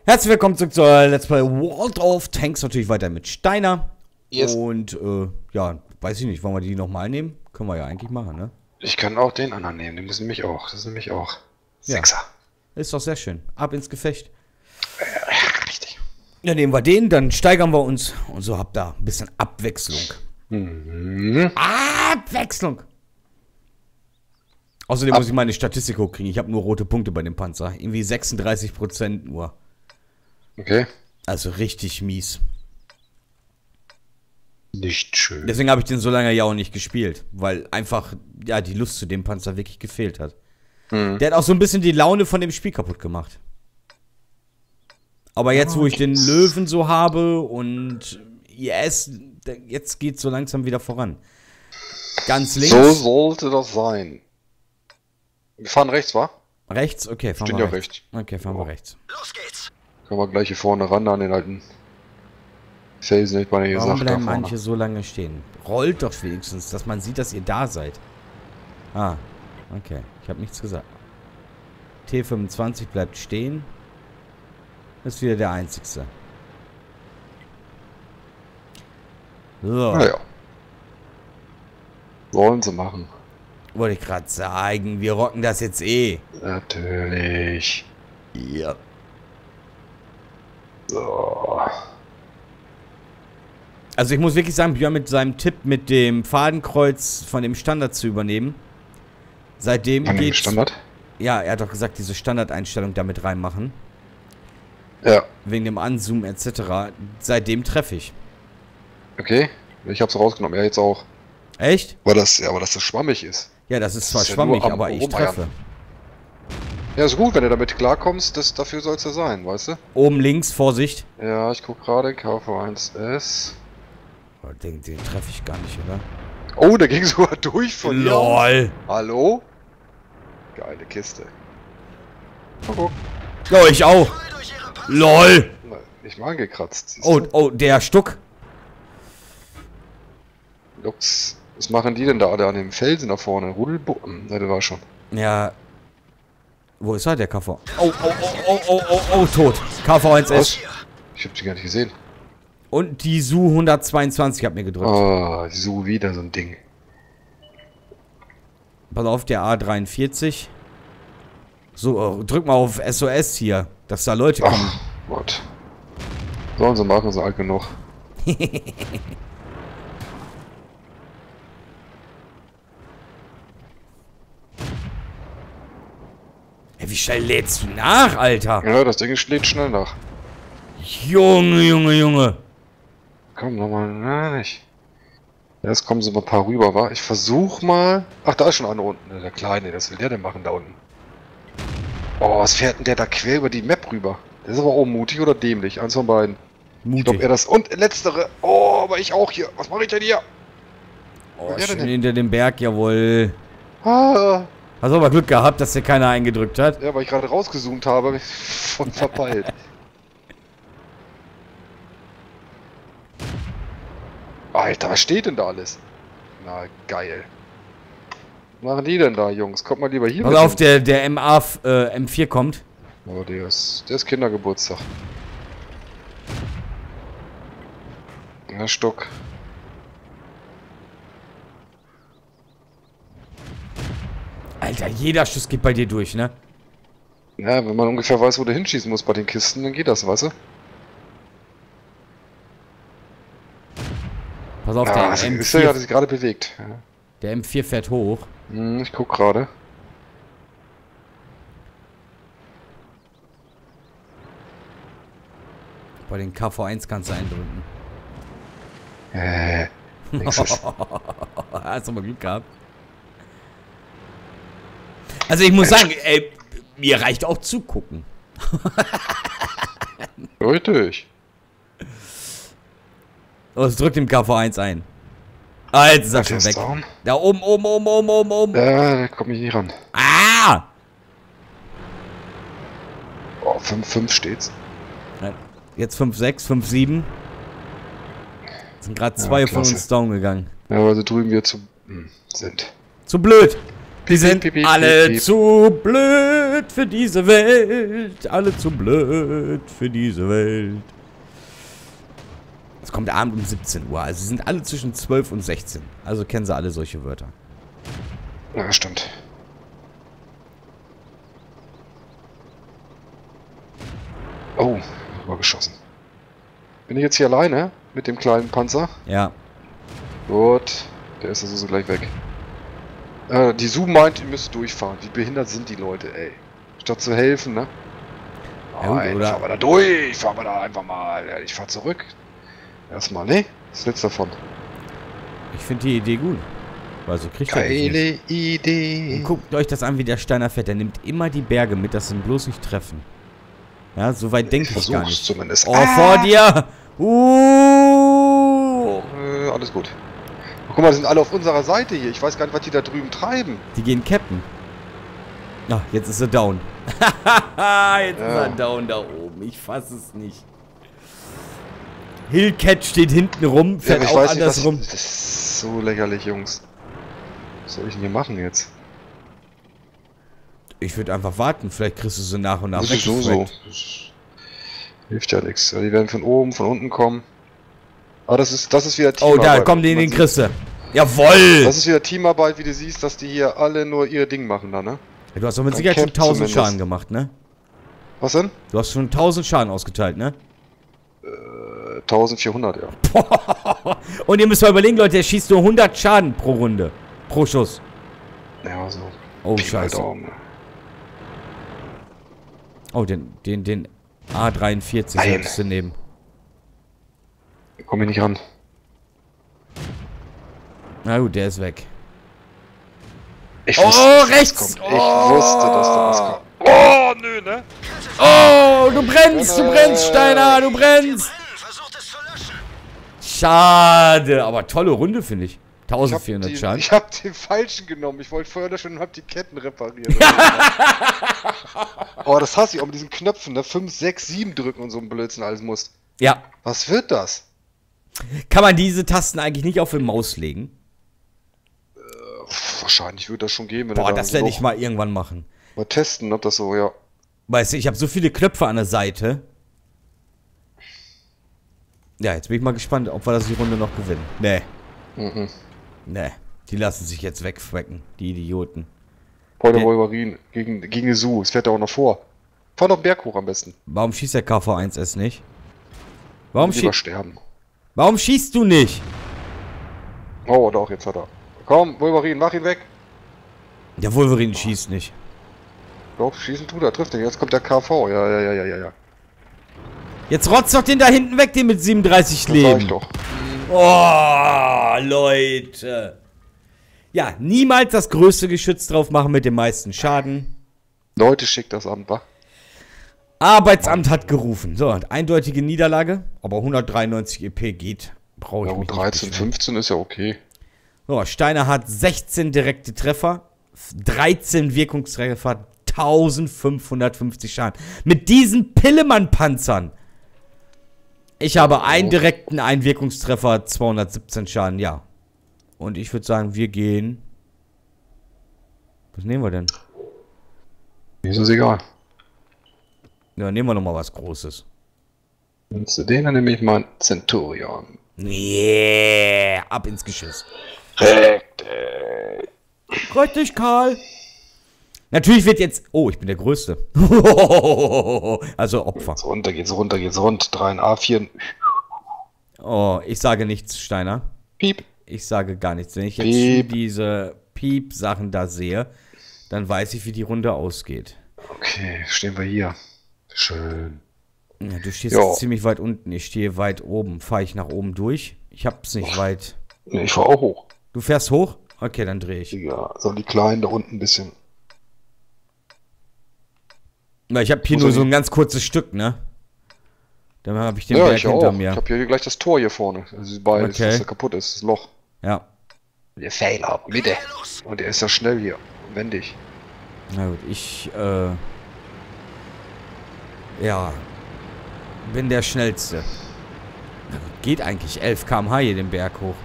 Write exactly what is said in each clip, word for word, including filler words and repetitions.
Herzlich willkommen zurück zu Let's Play World of Tanks, natürlich weiter mit Steiner. Yes. Und, äh, ja, weiß ich nicht, wollen wir die nochmal nehmen? Können wir ja eigentlich machen, ne? Ich kann auch den anderen nehmen, den ist nämlich auch. Das ist nämlich auch. Sechser. Ja. Ist doch sehr schön. Ab ins Gefecht. Äh, richtig. Ja, nehmen wir den, dann steigern wir uns und so habt ihr ein bisschen Abwechslung. Mhm. Abwechslung! Außerdem Ab muss ich meine Statistik hochkriegen. Ich habe nur rote Punkte bei dem Panzer. Irgendwie sechsunddreißig Prozent nur. Okay. Also richtig mies. Nicht schön. Deswegen habe ich den so lange ja auch nicht gespielt. Weil einfach, ja, die Lust zu dem Panzer wirklich gefehlt hat. Mhm. Der hat auch so ein bisschen die Laune von dem Spiel kaputt gemacht. Aber jetzt, wo ich den Löwen so habe und I S, jetzt geht es so langsam wieder voran. Ganz links. So sollte das sein. Wir fahren rechts, wa? Rechts? Okay, fahren Stehen wir ja rechts. rechts. Okay, fahren Ja. wir rechts. Los geht's! Können wir gleich hier vorne ran an den alten Felsen, ich meine hier Warum gesagt. bleiben da vorne. manche so lange stehen? Rollt doch wenigstens, dass man sieht, dass ihr da seid. Ah, okay. Ich habe nichts gesagt. T fünfundzwanzig bleibt stehen. Ist wieder der einzigste. So. Naja. Wollen sie machen. Wollte ich gerade sagen, wir rocken das jetzt eh. Natürlich. Ja. So. Also ich muss wirklich sagen, Björn mit seinem Tipp mit dem Fadenkreuz von dem Standard zu übernehmen. Seitdem An dem geht's. Standard? Ja, er hat doch gesagt, diese Standardeinstellung damit reinmachen. Ja. Wegen dem Anzoomen et cetera. Seitdem treffe ich. Okay. Ich hab's rausgenommen. Ja, jetzt auch. Echt? Weil das, ja, aber dass das schwammig ist. Ja, das ist Das zwar ist ja schwammig, nur am aber ich Rumeiern. treffe. Ja, ist gut, wenn du damit klarkommst, das, dafür soll es ja sein, weißt du? Oben links, Vorsicht. Ja, ich guck gerade, K V eins S. Oh, den, den treffe ich gar nicht, oder? Oh, der ging sogar durch von hier aus. LOL. Hallo? Geile Kiste. Oh, guck. Oh, ich auch. Voll durch ihre Panzer! LOL. Na, nicht mal angekratzt. siehst Oh, du? oh, der Stuck. Lux. Was machen die denn da alle an dem Felsen da vorne? Rudelbo... Hm, ne, der war schon. Ja. Wo ist er, der K V? Oh, oh, oh, oh, oh, oh, oh, tot. K V eins S. Ich hab die gar nicht gesehen. Und die S U hundertzweiundzwanzig hat mir gedrückt. Oh, so wieder so ein Ding. Pass auf, der A dreiundvierzig. So, drück mal auf S O S hier, dass da Leute kommen. Ach, Gott. Sollen sie machen, so alt genug. Ey, wie schnell lädst du nach, Alter? Ja, das Ding schlägt schnell nach. Junge, Junge, Junge. Komm nochmal, na nicht. Jetzt kommen sie mal ein paar rüber, wa? Ich versuch mal. Ach, da ist schon einer unten. Der Kleine, was will der denn machen da unten? Oh, was fährt denn der da quer über die Map rüber? Der ist aber auch mutig oder dämlich. Eins von beiden. Ich glaube, Mutig. er das. Und letztere. Oh, aber ich auch hier. Was mache ich denn hier? Oh, der schön denn? hinter dem Berg, jawohl. Ah, Hast aber Glück gehabt, dass dir keiner eingedrückt hat. ja, weil ich gerade rausgezoomt habe, hab ich von verpeilt. Alter, was steht denn da alles? Na, geil. Was machen die denn da, Jungs? Kommt mal lieber hier Pass mit auf, hin. der, der M A äh, M vier kommt. Oh, der ist, der ist Kindergeburtstag. Ja, Stock. Alter, jeder Schuss geht bei dir durch, ne? Ja, wenn man ungefähr weiß, wo du hinschießen musst bei den Kisten, dann geht das, weißt du? Pass auf, Ja, der das M ist ja, der vier, sich gerade bewegt. Ja. der M vier fährt hoch. Hm, ich guck gerade. Bei den K V eins kannst du eindrücken. Äh, nächstes. Hast du mal Glück gehabt. Also ich muss sagen, ey, mir reicht auch zugucken. Richtig. Oh, es drückt dem K V eins ein. Ah, jetzt ist er Der schon ist weg. down. Da oben, oben, oben, oben, oben, oben. Ja, da komm ich nicht ran. Ah! Oh, fünf fünf steht's. Jetzt fünf sechs, fünf sieben. Sind gerade Ja, zwei von klasse. uns down gegangen. Ja, weil sie drüben wieder zu hm, sind. Zu blöd. Die Piep, sind piep, piep, alle piep, piep. zu blöd. blöd für diese Welt. Alle zu blöd für diese Welt. Es kommt abend um siebzehn Uhr. Also sie sind alle zwischen zwölf und sechzehn. Also kennen sie alle solche Wörter. Ja, stimmt. Oh, übergeschossen. Bin ich jetzt hier alleine mit dem kleinen Panzer? Ja. Gut, der ist also so gleich weg. Äh, die Su meint, ihr müsst durchfahren. Wie behindert sind die Leute, ey. Statt zu helfen, ne? Ja, Nein, oder? fahren wir da durch, fahren wir da einfach mal. Ich fahr zurück. Erstmal, ne? Was willst du davon? Ich finde die Idee gut. Weil so kriegt er dich nicht. Geile Idee. Und guckt euch das an, wie der Steiner fährt. Der nimmt immer die Berge mit, dass sie ihn bloß nicht treffen. Ja, so weit denke ich gar nicht. Zumindest. Oh, Ah! vor dir! Uh! Äh, alles gut. Guck mal, die sind alle auf unserer Seite hier. Ich weiß gar nicht, was die da drüben treiben. Die gehen cappen. Ach, jetzt ist er down. Jetzt Ja. ist er down da oben. Ich fasse es nicht. Hillcat steht hinten rum, fährt Ja, ich auch weiß nicht, was andersrum. ich, das ist so lächerlich, Jungs. Was soll ich denn hier machen jetzt? Ich würde einfach warten. Vielleicht kriegst du sie nach und nach Das ist so so. weggefreckt. Das hilft ja nichts. Die werden von oben, von unten kommen. Aber das ist, das ist wieder Oh, Teamarbeit. da kommen die in Man den sieht- Chrisse. Jawoll! Das ist wieder Teamarbeit, wie du siehst, dass die hier alle nur ihr Ding machen da, ne? Du hast doch mit Beim Sicherheit schon Camp tausend zumindest. Schaden gemacht, ne? Was denn? Du hast schon tausend Schaden ausgeteilt, ne? Äh, eintausendvierhundert, ja. Und ihr müsst mal überlegen, Leute, er schießt nur hundert Schaden pro Runde. Pro Schuss. Ja, so. Oh, Pi mal scheiße. Daumen, ne? Oh, den, den, den A dreiundvierzig Nein. solltest du nehmen. Da komm ich nicht ran. Na gut, der ist weg. Ich Oh, wusste, dass das rechts! kommt. Ich Oh! wusste, dass da was kommt. Oh, nö, ne? Oh, du brennst, du brennst, Steiner, du brennst! Schade, aber tolle Runde, finde ich. Ich hab, eintausendvierhundert die, Schaden. ich hab den falschen genommen. Ich wollte vorher schon und hab die Ketten repariert. Oh, das hasse ich auch mit diesen Knöpfen, ne? fünf, sechs, sieben drücken und so ein Blödsinn alles muss. Ja. Was wird das? Kann man diese Tasten eigentlich nicht auf die Maus legen? Pff, wahrscheinlich wird das schon gehen, wenn Boah, du da das werde noch- ich mal irgendwann machen. mal testen, ob das so, ja. Weißt du, ich habe so viele Knöpfe an der Seite. Ja, jetzt bin ich mal gespannt, ob wir das die Runde noch gewinnen. Nee, Mhm. nee. Die lassen sich jetzt wegfrecken, die Idioten. Heute Der- Wolverine gegen, gegen die Su. Es fährt da auch noch vor. Fahr doch einen Berg hoch am besten. Warum schießt der K V eins S nicht? Warum, Lieber schie sterben. Warum schießt du nicht? Oh, doch, jetzt hat er. Komm, Wolverine, mach ihn weg. Der Wolverine schießt nicht. Doch, schießen tut er, trifft ihn. Jetzt kommt der K V. Ja, ja, ja, ja, ja, ja. Jetzt rotzt doch den da hinten weg, den mit siebenunddreißig Das sag ich Leben. doch. Oh, Leute. Ja, niemals das größte Geschütz drauf machen mit dem meisten Schaden. Leute, schickt das an, wa? Arbeitsamt hat gerufen. So, eindeutige Niederlage. Aber hundertdreiundneunzig E P geht. Brauche ich Ja, mich gut, nicht dreizehn, beschweren. fünfzehn ist ja okay. So, Steiner hat sechzehn direkte Treffer. dreizehn Wirkungstreffer. eintausendfünfhundertfünfzig Schaden. Mit diesen Pillemann-Panzern. Ich habe einen direkten, einen Wirkungstreffer. zweihundertsiebzehn Schaden, ja. Und ich würde sagen, wir gehen... Was nehmen wir denn? Mir ist es egal. Ja, nehmen wir nochmal was Großes. Nimmst du den, dann nehme ich mal einen Centurion. Yeah, ab ins Geschiss. Richtig. Freut dich, Karl. Natürlich wird jetzt... Oh, ich bin der Größte. Also Opfer. Geht's runter, geht's runter, geht's runter. drei A vier. Oh, ich sage nichts, Steiner. Piep. Ich sage gar nichts. Wenn ich jetzt Piep. diese Piep-Sachen da sehe, dann weiß ich, wie die Runde ausgeht. Okay, stehen wir hier. Schön. Ja, du stehst Ja. jetzt ziemlich weit unten. Ich stehe weit oben. Fahre ich nach oben durch? Ich hab's nicht weit. Nee, ich fahr auch hoch. Du fährst hoch? Okay, dann drehe ich. Ja, so die Kleinen da unten ein bisschen. Weil ich habe hier Muss nur er so ein nicht- ganz kurzes Stück, ne? Dann habe ich den Ja, Berg ich hinter auch. mir. Ich hab hier gleich das Tor hier vorne. Also die beiden, Okay. dass der kaputt ist, das Loch. Ja. Der Fehler, Mitte. Und er ist ja schnell hier. Wendig. Na gut, ich, äh... ja. Bin der Schnellste. Geht eigentlich elf Kilometer pro Stunde hier den Berg hoch.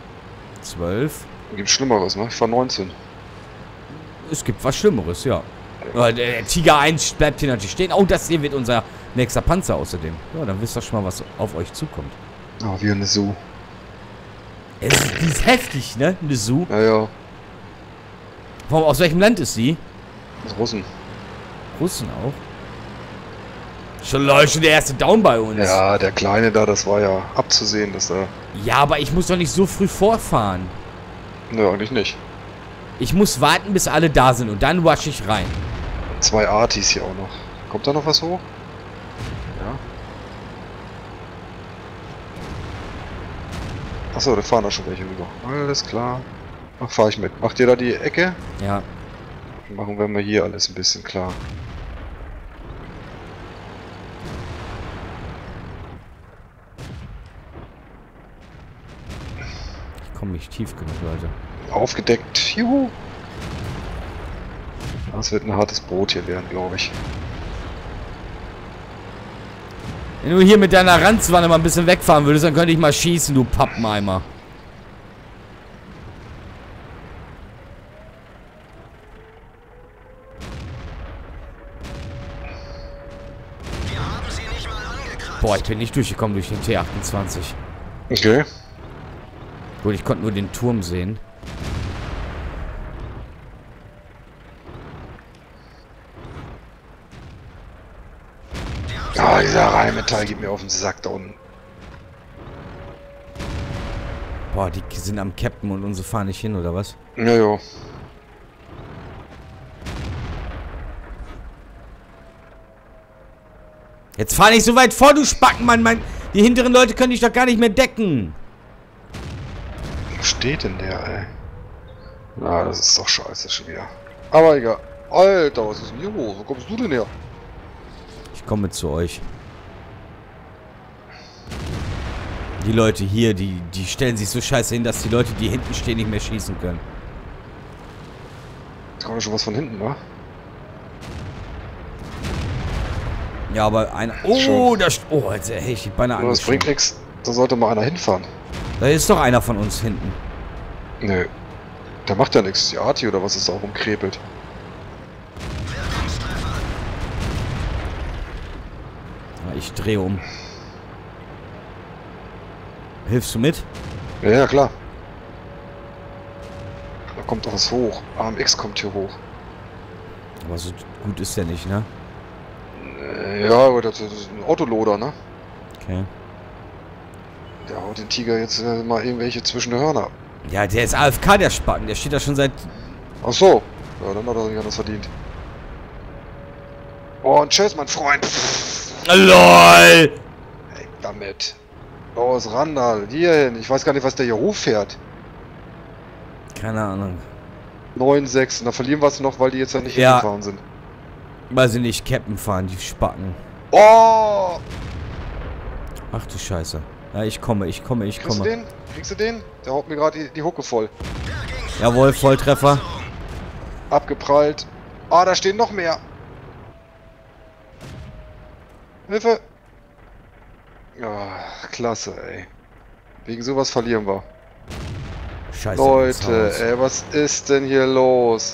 zwölf. Gibt Schlimmeres, ne? Ich fahr neunzehn. Es gibt was Schlimmeres, ja. Der, der Tiger eins bleibt hier natürlich stehen. Oh, das hier wird unser nächster Panzer außerdem. Ja, dann wisst ihr schon mal, was auf euch zukommt. Oh, wie eine Su. Es ist, die ist heftig, ne? Eine Su. Ja, ja. Warum, aus welchem Land ist sie? Das Russen. Russen auch. Schon Leute, schon der erste Down bei uns. Ja, der Kleine da, das war ja abzusehen, dass er... Ja, aber ich muss doch nicht so früh vorfahren. Nö, eigentlich nicht. Ich muss warten, bis alle da sind und dann rush ich rein. Zwei Artis hier auch noch. Kommt da noch was hoch? Ja. Achso, da fahren da schon welche rüber. Alles klar. Ach, fahr ich mit. Macht ihr da die Ecke? Ja. Machen wir mal hier alles ein bisschen klar. Ich komme nicht tief genug, Leute. Aufgedeckt. Juhu. Das wird ein hartes Brot hier werden, glaube ich. Wenn du hier mit deiner Ranzwanne mal ein bisschen wegfahren würdest, dann könnte ich mal schießen, du Pappeneimer. Boah, ich bin nicht durchgekommen durch den T achtundzwanzig. Okay. Gut, ich konnte nur den Turm sehen. Ah, dieser Rheinmetall geht mir auf den Sack da unten. Boah, die sind am Captain und unsere fahren nicht hin, oder was? Ja, ja. Jetzt fahr nicht so weit vor, du Spackenmann, mein... Die hinteren Leute können dich doch gar nicht mehr decken. Wo steht denn der, ey? Na, das ist doch scheiße schon wieder. Aber egal. Alter, was ist denn hier hoch? Wo kommst du denn her? Ich komme zu euch. Die Leute hier, die, die stellen sich so scheiße hin, dass die Leute, die hinten stehen, nicht mehr schießen können. Jetzt kommt ja schon was von hinten, wa? Ja, aber einer... Oh, da... Oh, jetzt hätte ich die Beine angeschoben. Das bringt nichts. Da sollte mal einer hinfahren. Da ist doch einer von uns hinten. Nö. Der macht ja nichts. Die Arti oder was ist da auch umkrepelt. Ja, ich drehe um. Hilfst du mit? Ja, ja, klar. Da kommt doch was hoch. A M X kommt hier hoch. Aber so gut ist der nicht, ne? Ja, aber das ist ein Autoloader, ne? Okay. Der haut den Tiger jetzt äh, mal irgendwelche zwischen die Hörner ab. Ja, der ist A F K, der Spacken. Der steht da schon seit... Ach so. Ja, dann hat er sich anders verdient. Oh, und tschüss, mein Freund. LOL! Ey, damit. Los, Randall. Hier hin. Ich weiß gar nicht, was der hier hochfährt. Keine Ahnung. neun sechs. Und da verlieren wir es noch, weil die jetzt ja nicht ja. hingefahren sind. Weil sie nicht Captain fahren, die Spacken. Oh! Ach du Scheiße. Ja, ich komme, ich komme, ich Kriegst komme. du den? Kriegst du den? Der haut mir gerade die, die Hucke voll. Jawohl, Volltreffer. Abgeprallt. Ah, da stehen noch mehr. Hilfe! Ja, klasse, ey. Wegen sowas verlieren wir. Scheiße. Leute, ey, was ist denn hier los?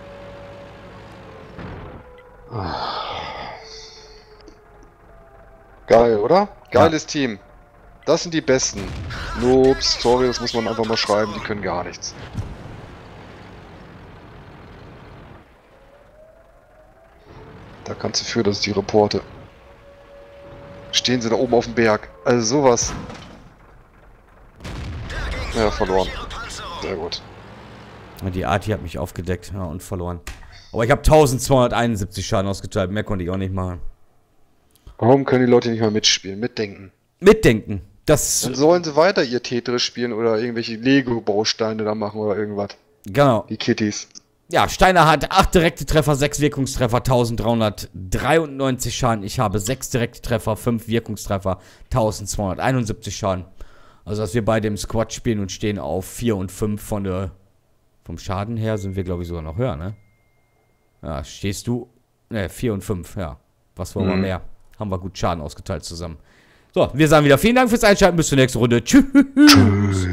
Geil, oder? Geiles ja. Team. Das sind die Besten. Noobs, sorry, das muss man einfach mal schreiben, die können gar nichts. Da kannst du für, das ist die Reporte. Stehen sie da oben auf dem Berg. Also sowas. Ja, verloren. Sehr gut. Die Arti hat mich aufgedeckt, ja, und verloren. Aber ich habe eintausendzweihunderteinundsiebzig Schaden ausgeteilt. Mehr konnte ich auch nicht machen. Warum können die Leute nicht mal mitspielen? Mitdenken. Mitdenken. Das Dann sollen sie weiter ihr Tetris spielen oder irgendwelche Lego-Bausteine da machen oder irgendwas. Genau. Die Kitties. Ja, Steiner hat acht direkte Treffer, sechs Wirkungstreffer, eintausenddreihundertdreiundneunzig Schaden. Ich habe sechs direkte Treffer, fünf Wirkungstreffer, eintausendzweihunderteinundsiebzig Schaden. Also, dass wir beide im Squad spielen und stehen auf vier und fünf von der... Vom Schaden her sind wir, glaube ich, sogar noch höher, ne? Ja, stehst du... Ne, vier und fünf, ja. Was wollen wir mhm. mehr? Haben wir gut Schaden ausgeteilt zusammen. So, wir sagen wieder vielen Dank fürs Einschalten. Bis zur nächsten Runde. Tschüss. Tschüss.